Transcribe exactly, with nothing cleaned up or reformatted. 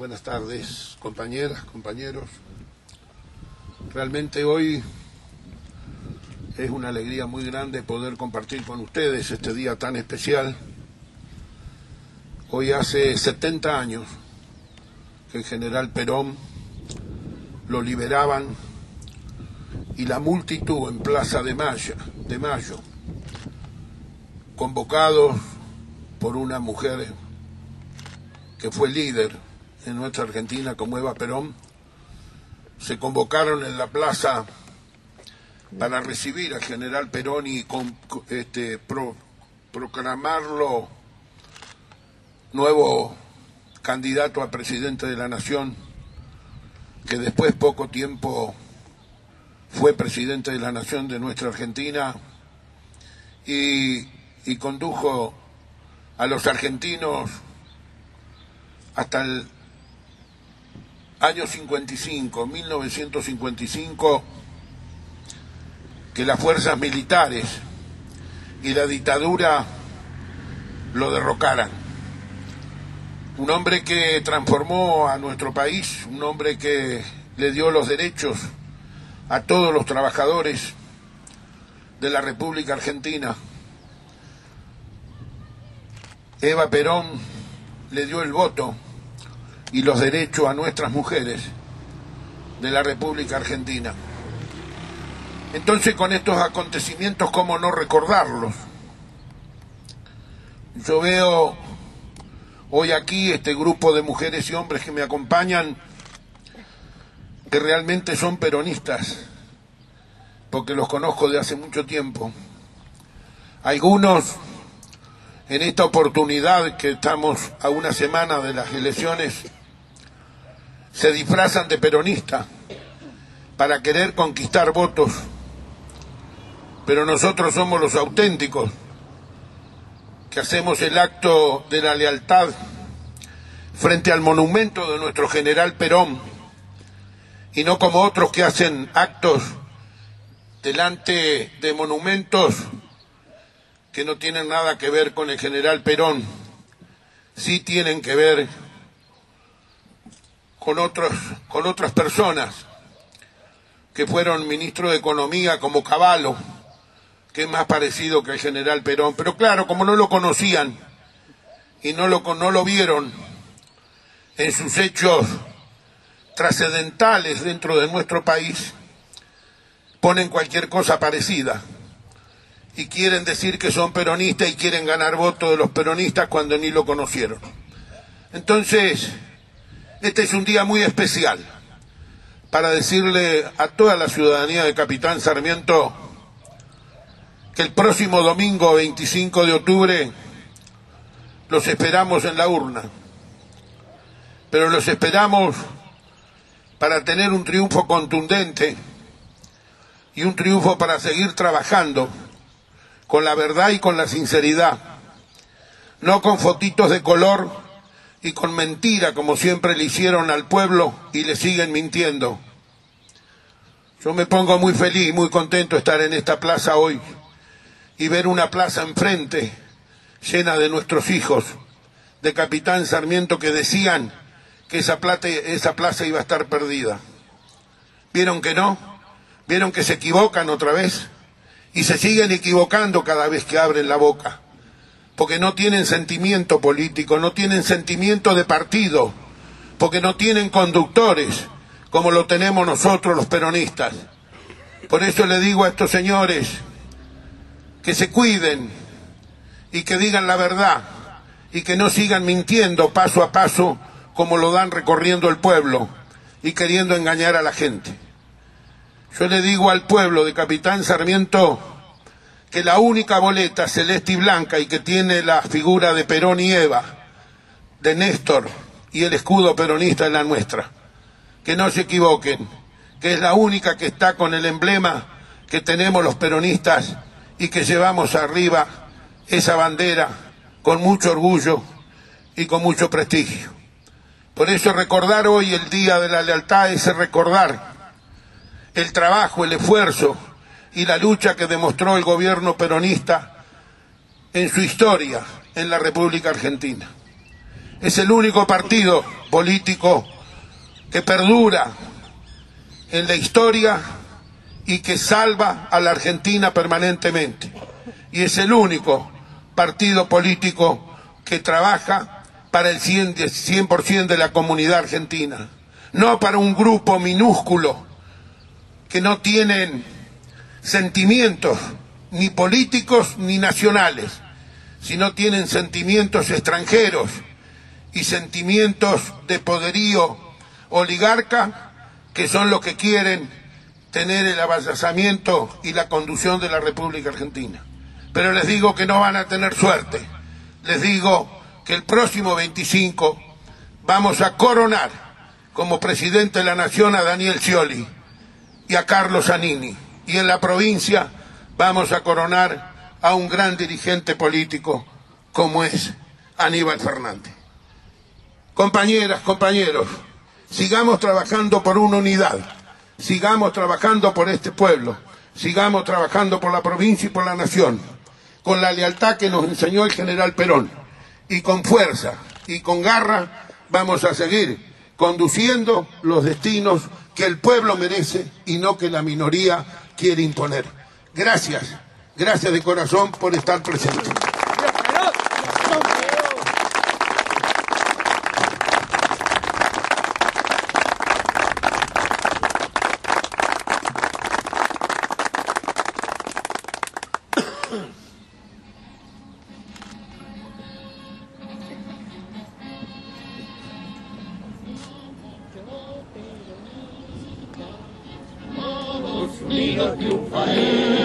buenas tardes, compañeras, compañeros. Realmente hoy es una alegría muy grande poder compartir con ustedes este día tan especial. Hoy hace setenta años que el general Perón lo liberaban y la multitud en Plaza de Mayo, de Mayo, convocados por una mujer que fue líder en nuestra Argentina como Eva Perón, se convocaron en la plaza para recibir al general Perón y con, este, pro, proclamarlo nuevo candidato a presidente de la Nación, que después, poco tiempo, fue presidente de la Nación de nuestra Argentina y, y condujo a los argentinos hasta el año cincuenta y cinco, mil novecientos cincuenta y cinco, que las fuerzas militares y la dictadura lo derrocaran. Un hombre que transformó a nuestro país, un hombre que le dio los derechos a todos los trabajadores de la República Argentina. Eva Perón le dio el voto y los derechos a nuestras mujeres de la República Argentina. Entonces, con estos acontecimientos, ¿cómo no recordarlos? Yo veo hoy aquí este grupo de mujeres y hombres que me acompañan, que realmente son peronistas, porque los conozco de hace mucho tiempo. Algunos, en esta oportunidad que estamos a una semana de las elecciones, se disfrazan de peronistas para querer conquistar votos, pero nosotros somos los auténticos, que hacemos el acto de la lealtad frente al monumento de nuestro general Perón, y no como otros que hacen actos delante de monumentos que no tienen nada que ver con el general Perón, sí tienen que ver con otros, con otras personas que fueron ministros de Economía, como Cavallo, que es más parecido que el general Perón. Pero claro, como no lo conocían y no lo, no lo vieron en sus hechos trascendentales dentro de nuestro país, ponen cualquier cosa parecida y quieren decir que son peronistas y quieren ganar votos de los peronistas cuando ni lo conocieron. Entonces, este es un día muy especial para decirle a toda la ciudadanía de Capitán Sarmiento que el próximo domingo veinticinco de octubre los esperamos en la urna, pero los esperamos para tener un triunfo contundente y un triunfo para seguir trabajando con la verdad y con la sinceridad, no con fotitos de color y con mentira como siempre le hicieron al pueblo y le siguen mintiendo. Yo me pongo muy feliz, muy contento de estar en esta plaza hoy y ver una plaza enfrente llena de nuestros hijos de Capitán Sarmiento que decían que esa, plata, esa plaza iba a estar perdida. ¿Vieron que no? ¿Vieron que se equivocan otra vez? Y se siguen equivocando cada vez que abren la boca, porque no tienen sentimiento político, no tienen sentimiento de partido, porque no tienen conductores como lo tenemos nosotros los peronistas. Por eso le digo a estos señores que se cuiden y que digan la verdad y que no sigan mintiendo paso a paso como lo dan recorriendo el pueblo y queriendo engañar a la gente. Yo le digo al pueblo de Capitán Sarmiento que la única boleta celeste y blanca y que tiene la figura de Perón y Eva, de Néstor y el escudo peronista es la nuestra. Que no se equivoquen, que es la única que está con el emblema que tenemos los peronistas y que llevamos arriba esa bandera con mucho orgullo y con mucho prestigio. Por eso recordar hoy el Día de la Lealtad es recordar el trabajo, el esfuerzo y la lucha que demostró el gobierno peronista en su historia en la República Argentina. Es el único partido político que perdura en la historia y que salva a la Argentina permanentemente. Y es el único partido político que trabaja para el cien por ciento de la comunidad argentina, no para un grupo minúsculo que no tienen sentimientos ni políticos ni nacionales, sino tienen sentimientos extranjeros y sentimientos de poderío oligarca, que son los que quieren tener el avasallamiento y la conducción de la República Argentina. Pero les digo que no van a tener suerte. Les digo que el próximo veinticinco vamos a coronar como presidente de la Nación a Daniel Scioli y a Carlos Zanini. Y en la provincia vamos a coronar a un gran dirigente político como es Aníbal Fernández. Compañeras, compañeros, sigamos trabajando por una unidad, sigamos trabajando por este pueblo, sigamos trabajando por la provincia y por la nación, con la lealtad que nos enseñó el general Perón, y con fuerza y con garra vamos a seguir conduciendo los destinos que el pueblo merece y no que la minoría quiere imponer. Gracias, gracias de corazón por estar presentes. Unidos triunfaremos.